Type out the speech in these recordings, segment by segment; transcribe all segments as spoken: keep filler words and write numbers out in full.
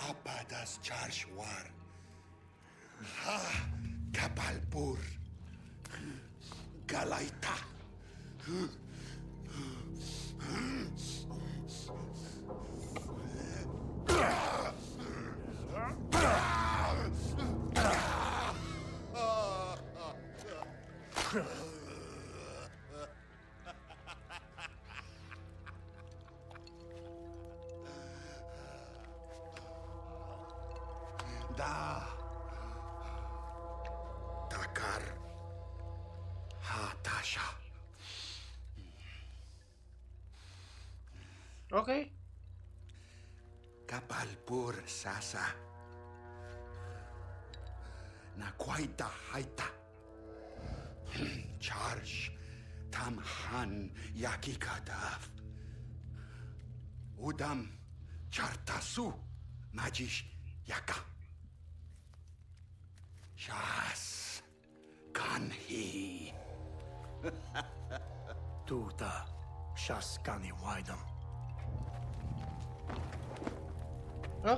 Apadas Charshwar. Ha Kapalpur. Galaita. Da Dakar Hatasha. Ok. Kapalpur Sasa. Nakwaita Haita. Charge Tamhan Yakikadav. Udam Chartasu Majish Yaka. Shas Kanhi. Tuta Shaskani Waidam. Ok.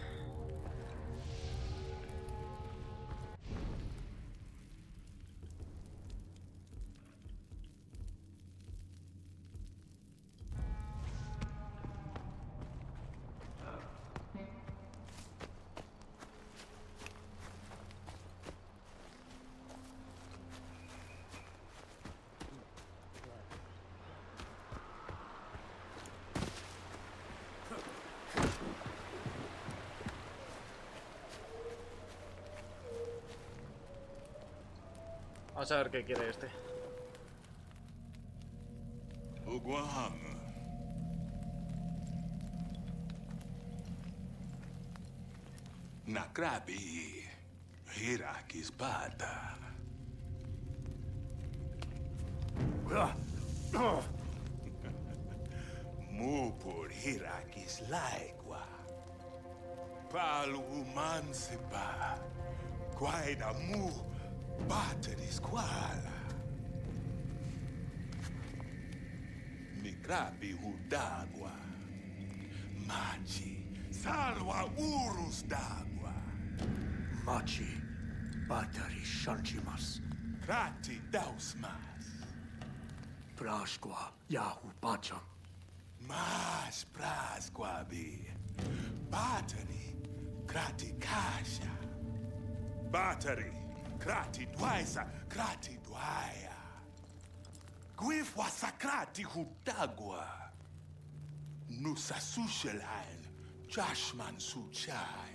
Vamos a ver qué quiere este. Uguam. Nakrabi. Hirakis bata. Mupur Hirakis laigua. Palu mansipa. Guaida mu bateri squala. Mikrabi hudagua. Machi salwa urus d'agua. Machi Batari Shanchimas. Krati dausmas. Prashqua Yahu Bacham. Mas prasquabi. Bateri krati kasha. Bateri krati dwaisa krati dwaya. Guifwa sakrati hudagua. Nusa sushelain Jashman suchaya.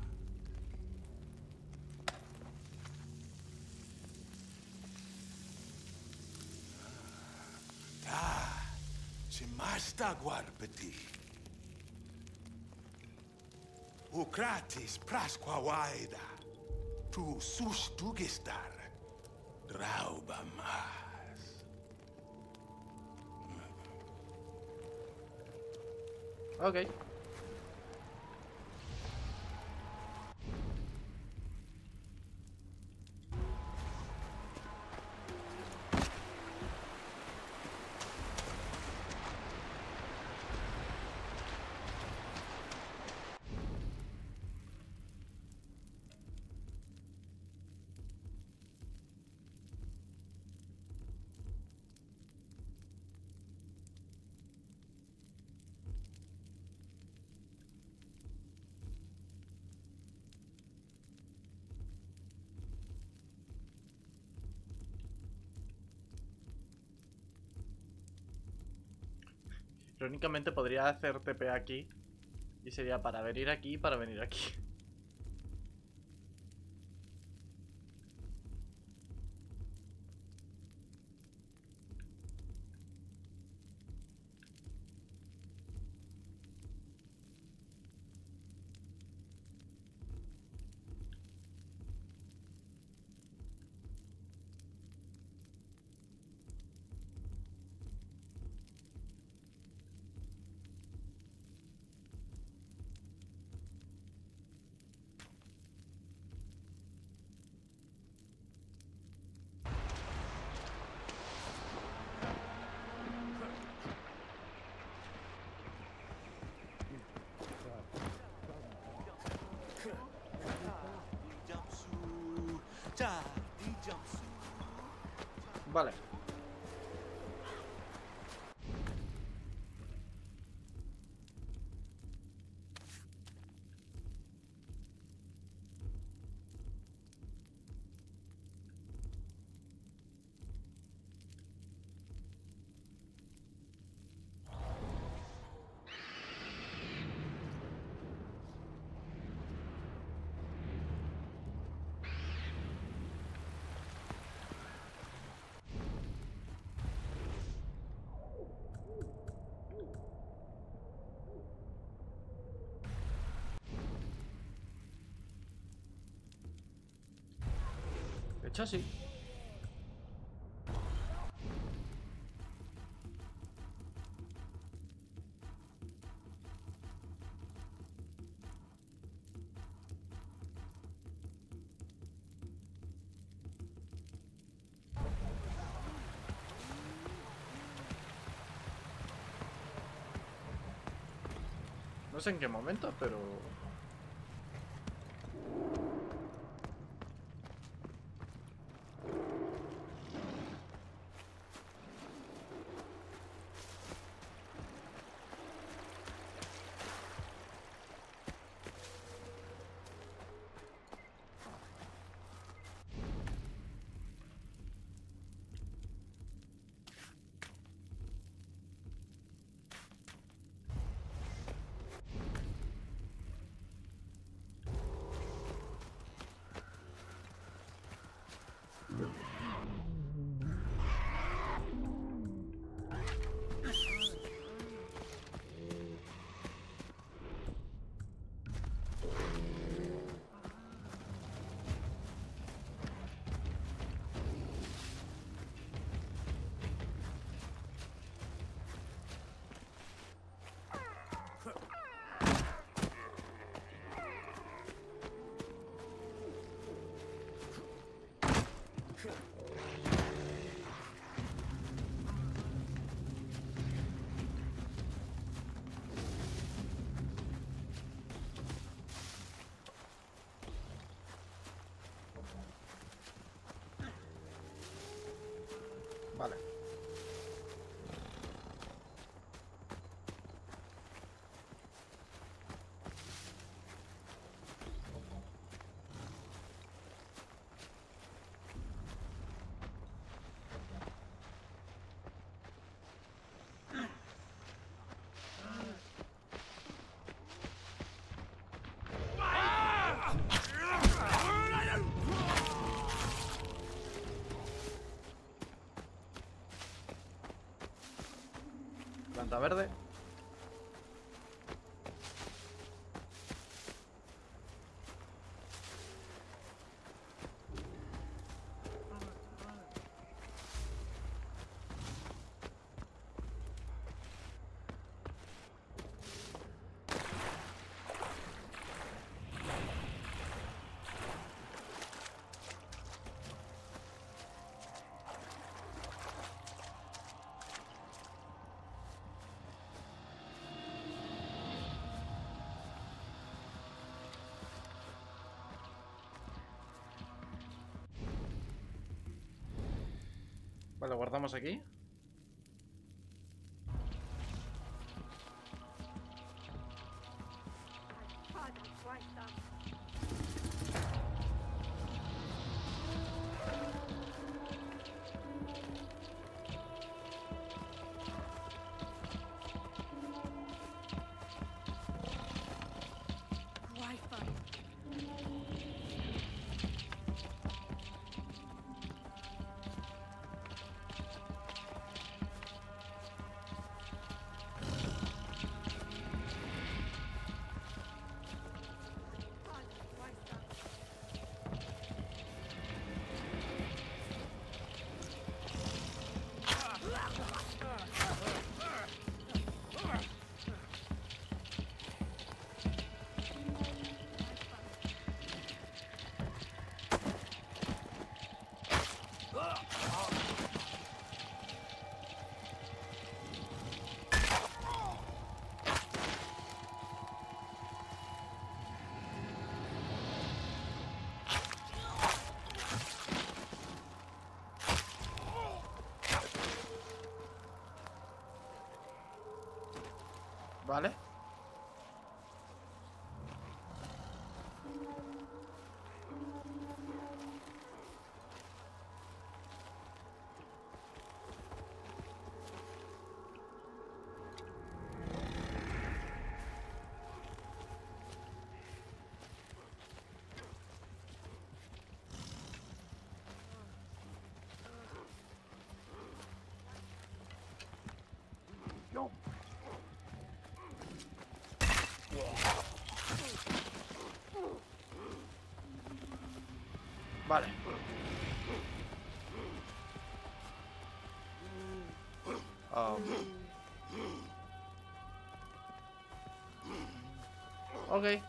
Ta chimasta guarpeti. Ukratis prasqua waida. Tu sus dugistar. Drauba mas. Ok. Irónicamente podría hacer T P aquí. Y sería para venir aquí y para venir aquí. star, the jumpsuit. Vale. De hecho, sí. No sé en qué momento, pero... Vale. Planta verde. Vale, guardamos aquí. Vale. Vale. Um. Ok.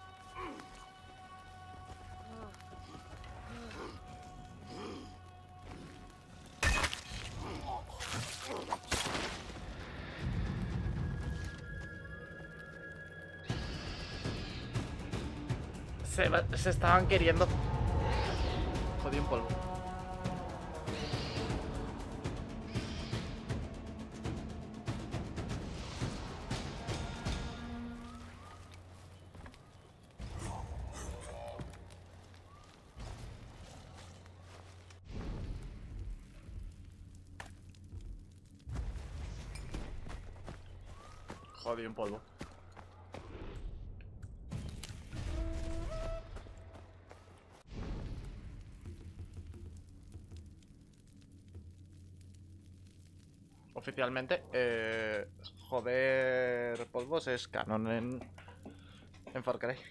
Se, va- se estaban queriendo. Jodí un polvo. Jodí un polvo. Oficialmente, eh, joder polvos es canon en, en Far Cry.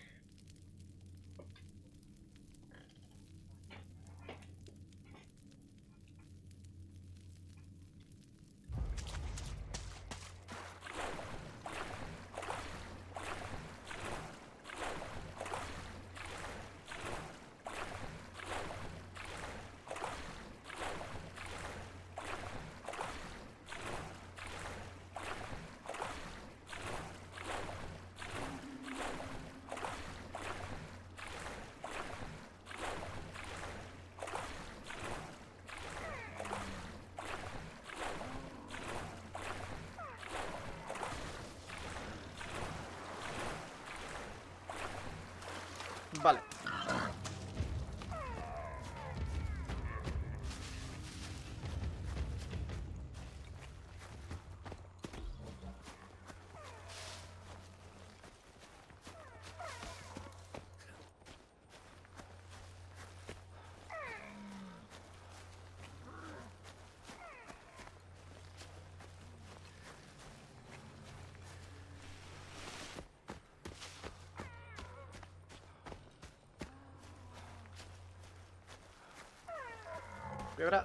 Vale. Piedra.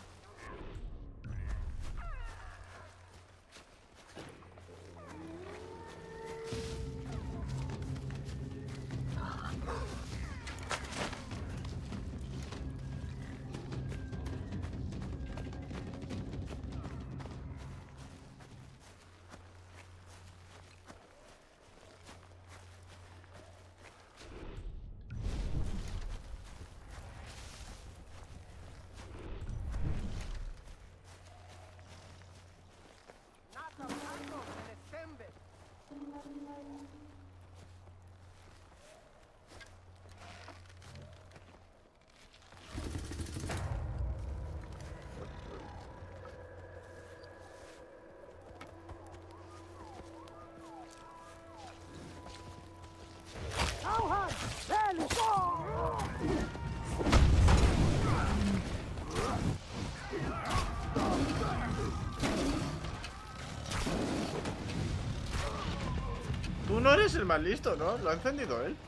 Tú no eres el más listo, ¿no? Lo ha encendido él.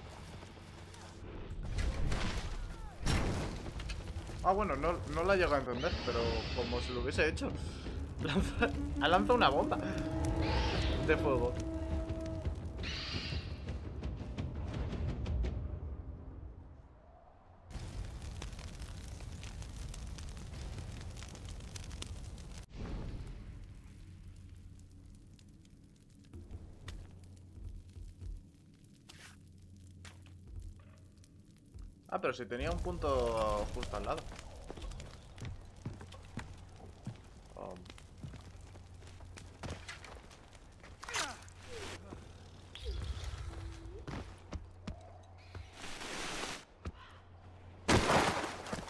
Ah, bueno, no, no la llega a encender, pero como si lo hubiese hecho. Lanza, ha lanzado una bomba de fuego. Ah, pero si tenía un punto justo al lado. Um.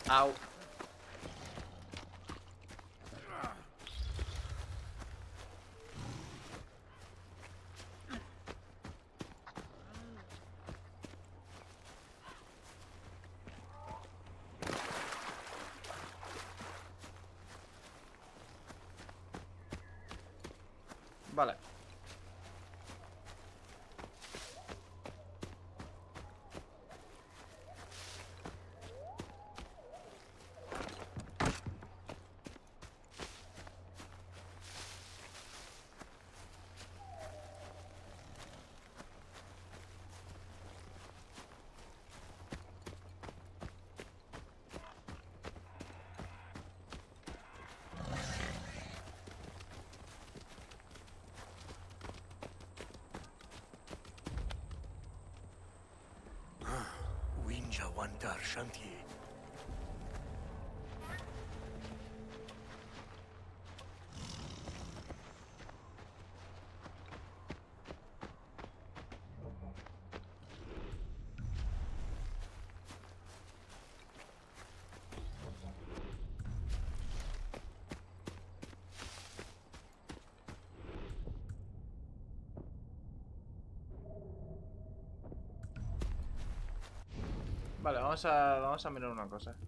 Au. Vale. Winja Wantar Shanti. Vale, vamos a, vamos a mirar una cosa.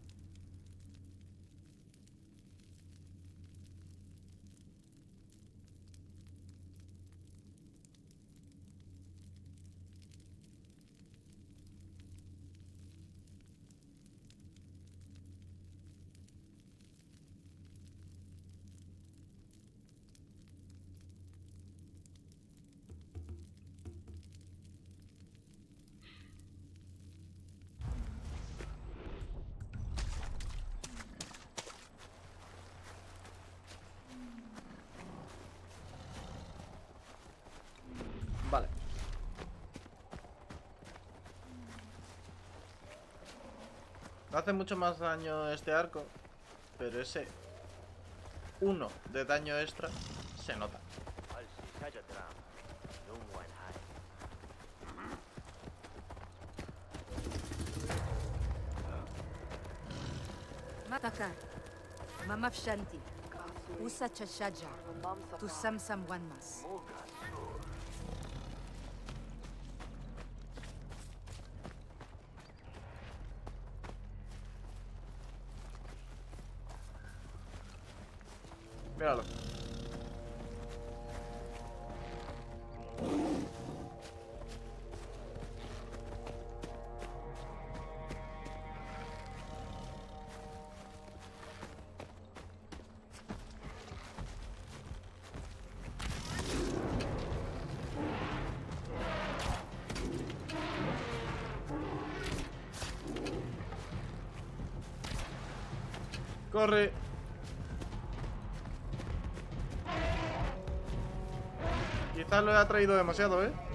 Vale. No hace mucho más daño este arco, pero ese uno de daño extra se nota. Mataka, Mama Shanti, Usa Chashaja, Tu Sam Sam Wanmas. Míralo. Corre. Quizás lo he atraído demasiado, ¿eh?